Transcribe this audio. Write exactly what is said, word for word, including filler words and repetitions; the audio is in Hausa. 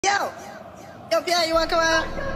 Yo, yo, Pierre, you want to come out?